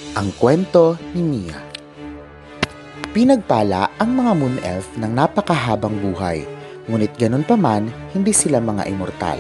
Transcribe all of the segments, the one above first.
Ang kwento ni Mia. Pinagpala ang mga moon elf ng napakahabang buhay, ngunit ganun pa man, hindi sila mga immortal.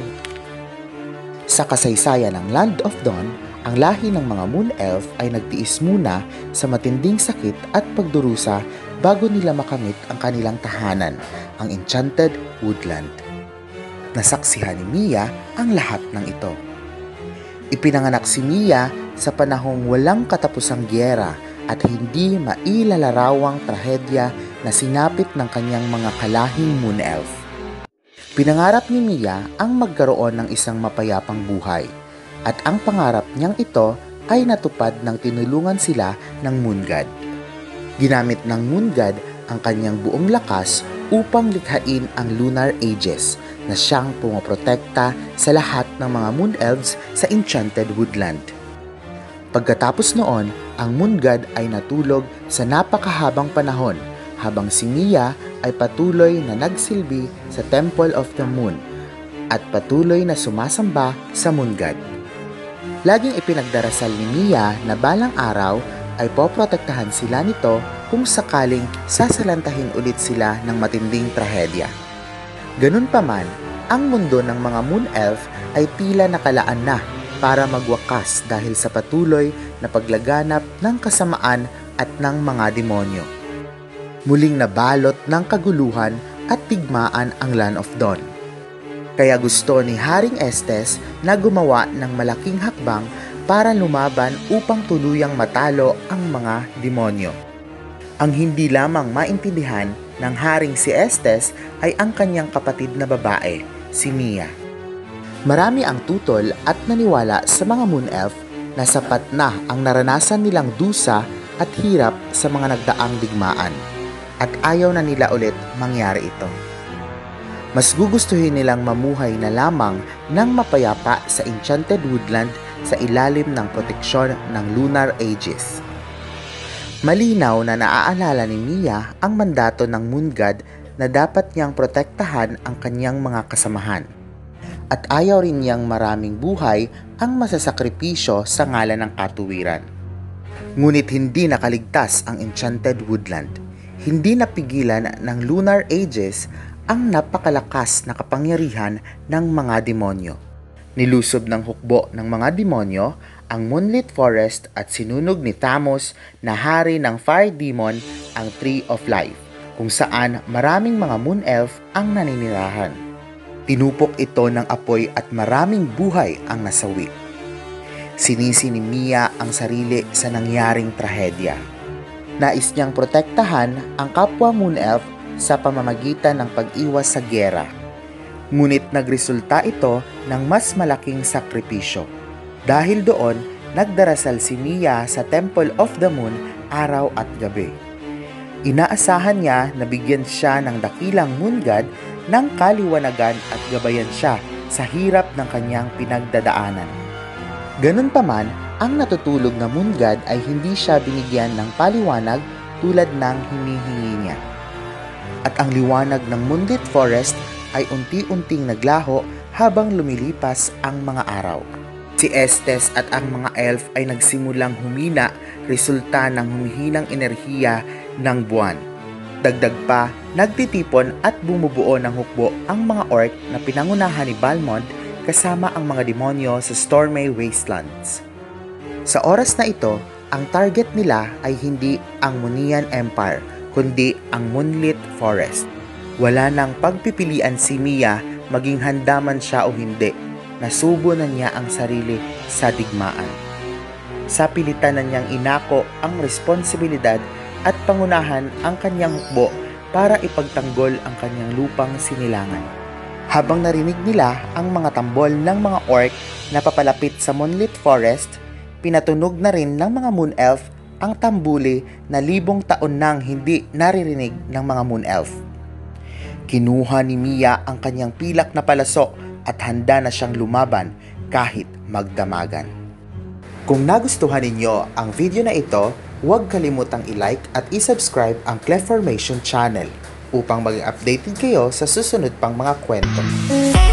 Sa kasaysayan ng Land of Dawn, ang lahi ng mga moon elf ay nagtiis muna sa matinding sakit at pagdurusa bago nila makamit ang kanilang tahanan, ang Enchanted Woodland. Nasaksihan ni Mia ang lahat ng ito. Ipinanganak si Mia sa panahong walang katapusang giyera at hindi mailalarawang trahedya na sinapit ng kanyang mga kalahing moon elf. Pinangarap ni Mia ang magkaroon ng isang mapayapang buhay, at ang pangarap niyang ito ay natupad nang tinulungan sila ng Moon God. Ginamit ng Moon God ang kanyang buong lakas upang likhain ang Lunar Aegis na siyang pumoprotekta sa lahat ng mga moon elves sa Enchanted Woodland. Pagkatapos noon, ang Moon God ay natulog sa napakahabang panahon habang si Mia ay patuloy na nagsilbi sa Temple of the Moon at patuloy na sumasamba sa Moon God. Laging ipinagdarasal ni Mia na balang araw ay poprotektahan sila nito kung sakaling sasalantahin ulit sila ng matinding trahedya. Ganun pa man, ang mundo ng mga moon elf ay tila nakalaan na para magwakas dahil sa patuloy na paglaganap ng kasamaan at ng mga demonyo. Muling nabalot ng kaguluhan at digmaan ang Land of Dawn. Kaya gusto ni Haring Estes na gumawa ng malaking hakbang para lumaban upang tuluyang matalo ang mga demonyo. Ang hindi lamang maintindihan ng haring si Estes ay ang kanyang kapatid na babae, si Mia. Marami ang tutol at naniwala sa mga moon elf na sapat na ang naranasan nilang dusa at hirap sa mga nagdaang digmaan at ayaw na nila ulit mangyari ito. Mas gugustuhin nilang mamuhay na lamang ng mapayapa sa Enchanted Woodland sa ilalim ng proteksyon ng Lunar Aegis. Malinaw na naaalala ni Mia ang mandato ng Moon God na dapat niyang protektahan ang kanyang mga kasamahan. At ayaw rin niyang maraming buhay ang masasakripisyo sa ngalan ng katuwiran. Ngunit hindi nakaligtas ang Enchanted Woodland. Hindi napigilan ng Lunar Aegis ang napakalakas na kapangyarihan ng mga demonyo. Nilusob ng hukbo ng mga demonyo ang Moonlit Forest at sinunog ni Thamos na hari ng Fire Demon ang Tree of Life, kung saan maraming mga moon elf ang naninirahan. Tinupok ito ng apoy at maraming buhay ang nasawi. Sinisi ni Mia ang sarili sa nangyaring trahedya. Nais niyang protektahan ang kapwa moon elf sa pamamagitan ng pag-iwas sa giyera. Ngunit nagresulta ito ng mas malaking sakripisyo. Dahil doon, nagdarasal si Mia sa Temple of the Moon araw at gabi. Inaasahan niya na bigyan siya ng dakilang Moon God ng kaliwanagan at gabayan siya sa hirap ng kanyang pinagdadaanan. Ganun pa man, ang natutulog na Moon God ay hindi siya binigyan ng paliwanag tulad ng hinihingi niya. At ang liwanag ng Moonlit Forest ay unti-unting naglaho habang lumilipas ang mga araw. Si Estes at ang mga elf ay nagsimulang humina resulta ng humihinang enerhiya ng buwan. Dagdag pa, nagtitipon at bumubuo ng hukbo ang mga orc na pinangunahan ni Balmond kasama ang mga demonyo sa Stormy Wastelands. Sa oras na ito, ang target nila ay hindi ang Moonian Empire, kundi ang Moonlit Forest. Wala nang pagpipilian si Mia maging handa man siya o hindi. Nasubo na niya ang sarili sa digmaan. Sa pilitan na niyang inako ang responsibilidad at pangunahan ang kanyang hukbo para ipagtanggol ang kanyang lupang sinilangan. Habang narinig nila ang mga tambol ng mga orc na papalapit sa Moonlit Forest, pinatunog na rin ng mga moon elf ang tambuli na libong taon nang hindi naririnig ng mga moon elf. Kinuha ni Mia ang kanyang pilak na palaso at handa na siyang lumaban kahit magdamagan. Kung nagustuhan ninyo ang video na ito, huwag kalimutang i-like at i-subscribe ang Clef Formation channel upang maging updated kayo sa susunod pang mga kwento.